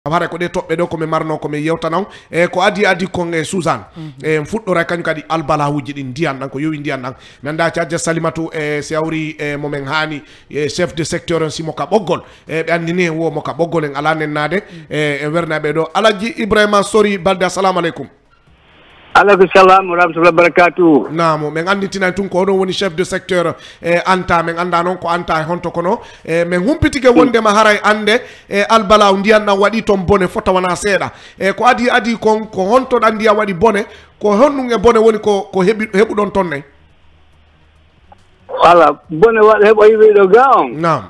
hare ko de tobbe do ko me marno ko me yewtanaw ko adi kon Suzanne fuddora kanyu kadi albala wujji din dian dan ko yowi dian dan men da ci salimatu se awri momen hani chef de secteur on simo ka boggol be andini wo mo ka boggol en ala nen nade wernabe do alaji Ibrahima Sori Balde assalamu alaikum. Alaikum salam wa rahmatullahi wa barakatuh. Naam men anditina tun ko don woni chef de secteur anta men anda non ko anta honto kono men humpitike wonde ma haray ande albala ndiyan na wadi ton bone fota wana seeda ko adi kon ko honto dan ndiya wadi bone ko honnu bone woni ko hebu don tonne wala bone wadi hebo yibe do gaon. Naam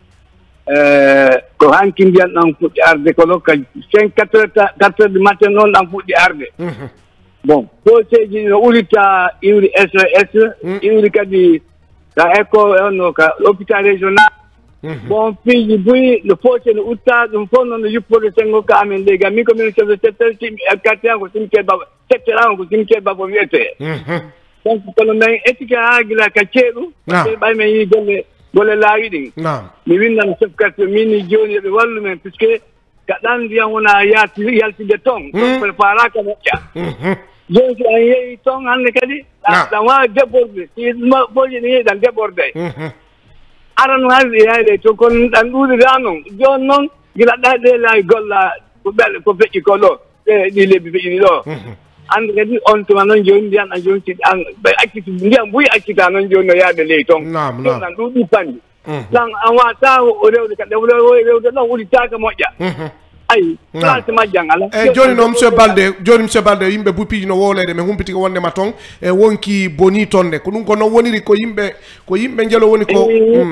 ko hankin ndiyan nan fuddi arde ko lokka 4 du matin non dan fuddi arde. Bon, poseji no ulita iuri SOS, iuri kadi ka eko ono ka hôpital régional. Bon, fiji bui no pose no uta no fono no yupore sengo ka amen lega mi comme chef de secteur tim quartier ko simke baba secteur ko simke baba wiete. Donc kono men etika agila ka ceedu, be bay men yi gole laawi din. Mi winda no chef quartier mini joni be wallu men puisque kadan dia wona yalti de tong prepara ka moja. Jadi ayah itu hanya kali, sama deborde, semua boleh ni dan deborde. Aran hal dia itu kon dan udah ranong, jonon gila dah dia lagi gola, ko feki kolo, di lebih ini loh. Anda kali on tu manon jon dia an jon sit ang, aktif dia bui aktif anon jon ya de leitong. Dan udah pan. Lang awak tahu orang dekat orang nak udah cakap moja. Ay, joni no monsieur Balde yimbe bupi no wolede me humpiti ko wonde maton wonki boni tonde ko dum ko no woniri ko yimbe jelo woni ko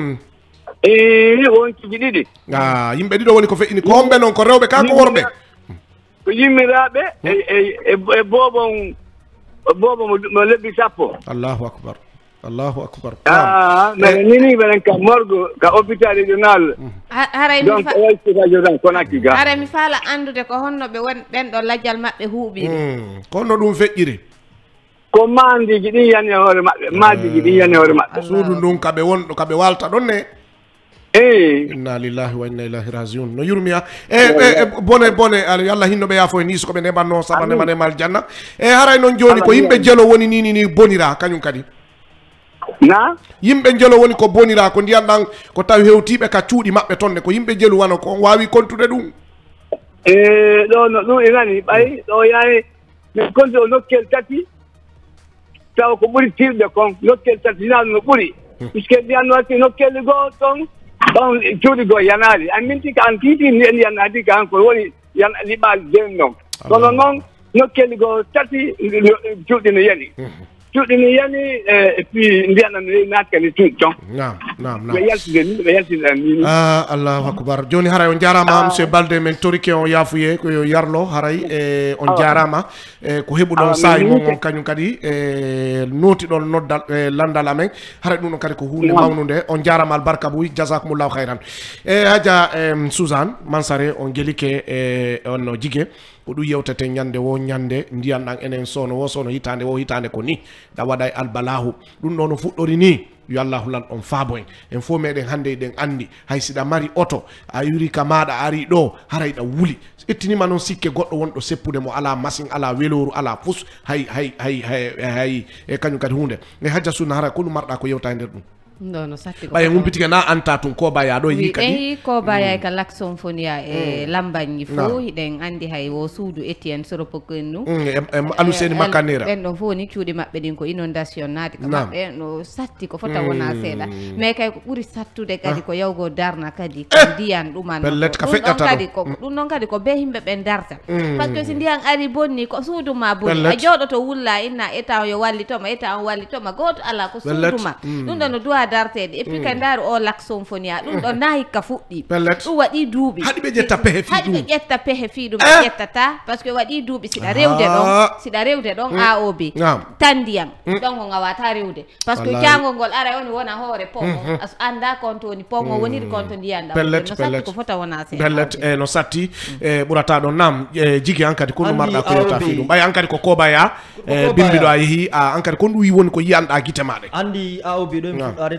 wonki jididi yimbe dido woni ko fe ini ko hombe non ko rewbe ka ko worbe ko yimmirabe bobo mo lebbi sappo. Allahu akbar. Nini belen ka morgo ka hôpital régional. Haray mi fa Conakry ga. Haray mi fala andude ko honno be won ben do lajjal mabbe huubiri. Kono dum feƴƴiri. Ko mandi gidi yani hore mabbe, mandi gidi yani hore mabbe. Suudu dum kabe won kabe walta don ne. Inna lillahi wa inna ilaihi rajiun. No yurmiya bone Allah hinno be yafo ni ko be ne banno sabane mane mal janna haray non joni ko yimbe jelo woni ni bonira kanyum kadi. Na yimbe jelo woni ko bonira ko ndiyan dan ko taw hewtibe ka cuudi mabbe tonne ko yimbe jelu wano ko wawi kontude dum no irani bay do yaay ne konde nokkel tati taw ko buri tilde kon nokkel tati no buri puisque ndiyan wati nokkel go ton don cuudi go yanali an minti kan titi ni yanadi kan ko woni yan libal denno non nokkel go tati cuudi no yani Tudo ni yani puis ndiana ni natkani tudo. Naam. Allahu akbar. Joni haray on jarama monsieur Balde men torike on yafuye ko yarlo haray on jarama ko hebu don sayi mon kanyum kadi noti don noddal landal amen haray dum kadi ko hunde mawnude on jarama al barka buy jazakumullahu khairan haja Suzanne Mansare on gelike on jige ko du yewtete nyande wo nyande ndiyan dan enen sono wo sono hitande wo hitande ko ni da waday albalahu dum nono fuddori ni yo Allah lan on faaboy en fo meden hande den andi hay sida mari auto a yuri ka mada ari do haray da wuli ettini manon sikke goddo wondo seppude mo ala machine ala weloru ala fus hay e kanyum kadi hunde ne hajja sunna hara ko marda ko yewtande dum no satti ko baye humpitike na anta tun ko baya do yi kadi ko baya ka lakson fonia lambanyi fo hiden andi hay wo suudu Etienne Soropokenu aluseni makanera ben do fo ni cuudi mabbe din ko inondation naati ko mabbe no satti ko fota wona seeda mais kay ko buri sattude kadi ko yawgo darna kadi diyan duman bellet ka feccata kadi ko dum non kadi ko be himbe ben darta parce que si ndiyan ari bonni ko suudu ma bonni a jodoto wulla inna eta yo wallitoma eta on wallitoma goto ala ko suudu ma dum don do dartede et puis kandar o lakson fonia dum do nayi ka fuddi dum wadi duubi hadi be jetta pehe fi dum jettata parce que wadi duubi sida rewde don AOB tandiyam don ngo ngawata rewde parce que jango gol ara woni wona hoore pongo as anda konto ni pongo woni konto ndiyanda no satti ko fota wona se bellet no satti burata don nam jigi ankadi ko marda ko yota fi dum bay ankadi ko kobaya bimbido ayi ankadi ko ndu woni ko yanda gite made andi AOB do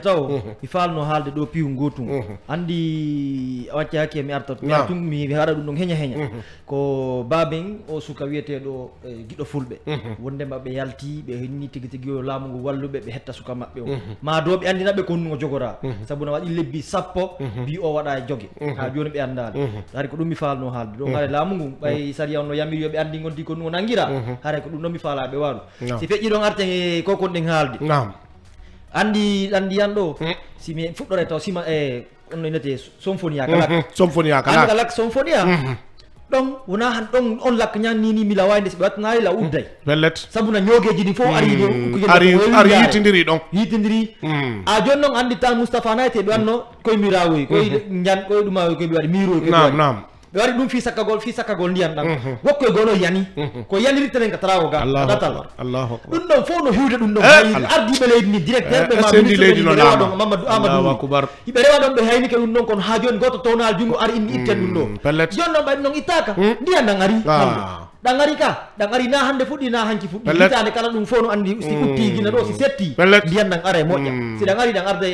taw mi falno haalde ɗo piiw gotum andi wacce hakke mi arta tum mi haɗa ɗum ɗon heña ko baben o suka wiyeteɗo giɗo fulɓe wondema ɓe yalti ɓe henni tigi tigi yo laamu ngu walluɓe ɓe hetta suka maɓɓe o ma do ɓe andinaɓe ko honnugo jogora sabu no waɗi lebbi 10 bi o waɗa e jogue ha joni ɓe andani hari ko ɗum mi falno haalde ɗo haare laamu ngu ɓay sariya no yamiri yo ɓe andi gonti ko ɗum nanguira haare ko ɗum ɗon mi faala ɓe waɗu si feƴƴi ɗon arte e ko kon ɗen haalde andi yan ɗo si mi fuɗɗore taw sima on inete symphonia kalak symphonia ɗon wona han ɗon on lakka ñannini mila wayde so ɓe wattanayi la udday bellet sabu no ñogeji ɗi fof ari yitidiri ɗon a joni noon andi tan Moustapha nayte ɓe wanno koye mirawoy koye ɗuma koye ɓe waɗi miroy ɓe waɗi ɗum fi sakkagol ndiyan ɗam wokko e gono yani ko yaniriten ka tarawo ga ɗatal ɗum ɗon fof no hiwde ɗum ɗon ardiɓe leydi ni directeur ɓe marewa ɗon Mamadou Amadou hiɓe rewa ɗon ɓe haynike ɗum ɗon kono ha joni goto townal jungo ari inni itten ɗum ɗo joni noon ɓayɗi noon ittaka ndiyan ɗan ari ɗan ari na hande fuɗɗi na hanki fuɗɗi hitande kala ɗum fof no andi si utti gina ɗo si setti ndiyan ɗan ara e moƴƴa si ɗan ari ɗan arda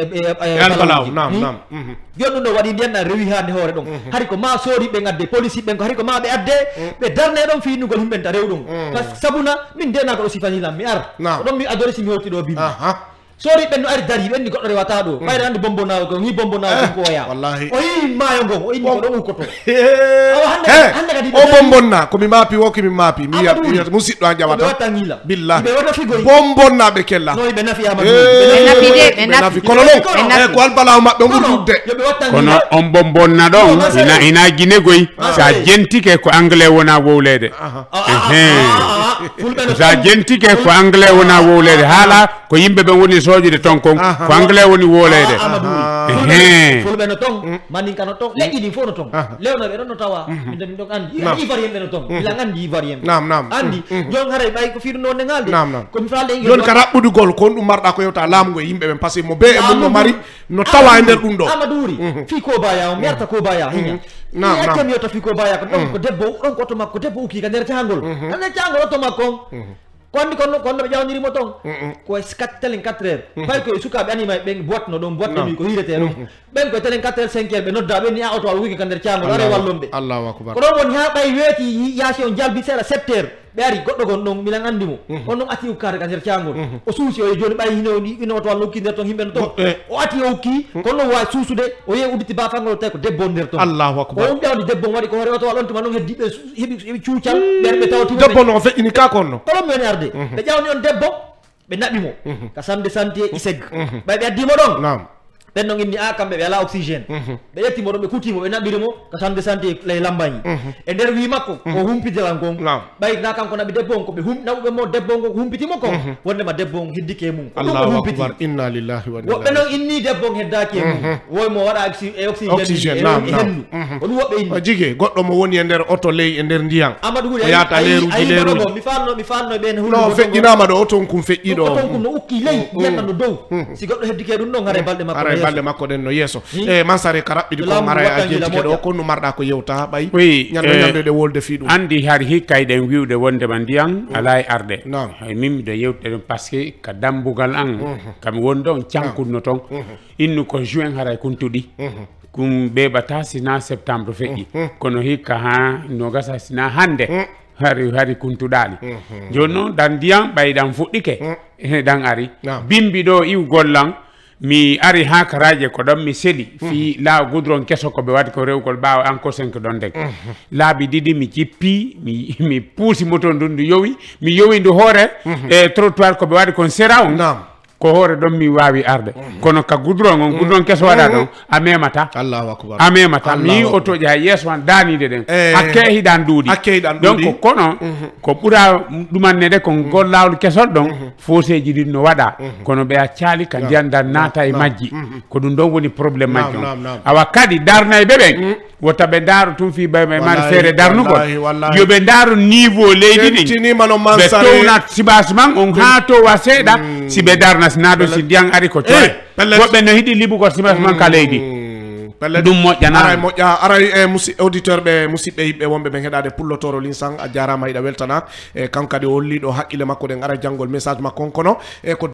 joni ɗum ɗo waɗi ndiyan ɗan rewi hande hoore ɗon hari ko ma soori ɓe gadde police ɓen ko hari ko ma ɓe adde ɓe darne ɗon finnugol himɓen ta rew ɗum par ce que sabuna min ndena ko ɗo sifanilam mi ar ɗon mi adore simi hewti ɗo bimi sori ɓen no ari dari ɓenni goɗɗo rewata ɗo ɓayde ande bombo nawo ko hi bombo nawo ko oya o yi maayo ngon o inni ko ɗo ukkoto hande kadi o bombonna komi maapi wo komi maapi mi wiyata musidɗo an ƴamata wattangila billahi ɓe waɗa figoy bombonna ɓe kella no ɓe nafi ama ɓe nafi kono non ko albalaw maɓɓe ɓurdudde kono on bombonna ɗon ina guine goy sa jentike ko anglais wona wowlede sa jentike ko anglais wona wowlede haala ko yimɓe ɓe woni sojude ton kon ko anglais woni wolede fulɓe no ton maninka no ton leƴƴi ɗin fof no ton lewnoɓe ɗon no tawa min ɗon andi ivoirien ɓe no ton ilan andi ivoirien andi jon haray ɓay ko fiiru noon ne haalde komi falde joni ka raɓɓudugol kon ɗum marɗa ko yewta laamugo e yimɓe ɓen par ce que mo be e mum no mari no tawa e nder ɗum ɗo amadouri fi ko baya o mi arta ko baya hiña accemi yetta fi ko baya ko ɗon ko debbo ɗon ko oto makko debbo ukki ka nder cangol ka nder cangol oto makko kondi kono ɓe ƴawnirimo toon koye telen 4 heures pay koye sukaɓe anima ɓen boîte no ɗon boîte mi ko hirete ɗum ɓen koye telen 4 heures 5 heures ɓe nodda ɓe ni a oto a wiki ka nder cangol are wallonɓe ko ɗon woni ha ɓay weeti yaasi on jalbi seeɗa 7 heures ɓe ari goɗɗo gon ɗon milan andimo on ɗon ati ukkade ka nder cangol o suusi o joni ɓay ino oto walla ukki nder toon yimɓe no toon o ati o ukki kono ɗon wawi suusude o yehi udditi bafangol tawi ko debbo nder toon o um ƴawdi debbo waɗi ko hoore oto walla on tuma ɗon heddi ɓe heeɓi cuucal ɓe tawtimo debbo no feƴƴini ka konno ko ɗon mi woni arde ɓe ƴawni on debbo ɓe naɓimo ka samde santé iseg ɓay ɓe addimo ɗon ɓen noon inni a kamɓe ɓe ala oxygéne ɓe ƴettimo ɗon ɓe kutimo ɓe naɓɓirimo ko samde santé ley lambañi e nder wi makko ko humpidiral kon ɓay na kanko naɓi debbo on koɓe naɓuɓe mo debbo on ko humpitimo kon wondema debbo on heddike e mum ko ɗum ko humpiti inna lillahi wa woɓɓe noon inni debbo on heddaki e mum woymo waɗa oxygéne e hendu ko ɗum woɓɓe inni jigui goɗɗo mo woni e nder oto ley e nder ndiyam amadou o yata leeruji mi falno ɓen no feƴƴinama ɗo oton kum feƴƴi ɗo oton kum no ukki ley yenna no dow si goɗɗo heddike ɗum ɗon haare balɗe makko balɗe makko ɗen no yeeso e mansare ka raɓɓiɗi ko mara a jentike ɗo ko no marɗa ko yewta ɓay ñamde wolde fi ɗum andi har hikkay ɗen wiwde wondema ndiyam ala e arde hay min miɗo yewtude ɗum par ce que ka dambugal an kami woni ɗon cankunno toon innu ko juin haray kuntuɗi kum ɓeɓata sina septembre feƴƴi kono hikka ha no gasa sina hande hari kuntuɗani joni noon ɗan ndiyam ɓay ɗan fuɗɗike ɗan ari bimbi ɗo iw gollan mi ari ha karaje ko ɗon mi seli fi laaw goudron keso ko ɓe waɗi ko rewgol ɓaawa encore 5 ɗon ndeg laabi ɗiɗi mi jippi mi puusi moto ndun ndu yowi mi yowi ndu hoore e trottoir ko ɓe waɗi kon sera on ko hoore ɗon mi wawi arde kono ka goudron on goudron keso waɗa ɗon a memata a memata mi otoji hay yeeso an danide ɗen hakke hiɗan duuɗi donc kono ko ɓuura ɗumannede ko gol lawol kesol ɗon foseji ɗin no waɗa kono ɓe accali ka ndiyandan naata e majji ko ɗum ɗon woni probléme majji on awa kadi darnayɓe ɓen wotta ɓe daaro tun fi ɓe mari feere darnugol yoɓe daaro niveau leydi ɗin ɓe towna sibasement on ha towa seeɗa si ɓe darna sinaɗo si ndiyan ari ko coye woɓɓe no hiɗi liɓugol sibasement ka leydi ɗum moƴƴana aray e auditeur ɓe musidɓe yimɓe wonɓe ɓen heɗade pullotoro linsan a jarama yiɗa weltana e kankadi o holliɗo haqqille makko ɗen ara janggol message makko on kono e ko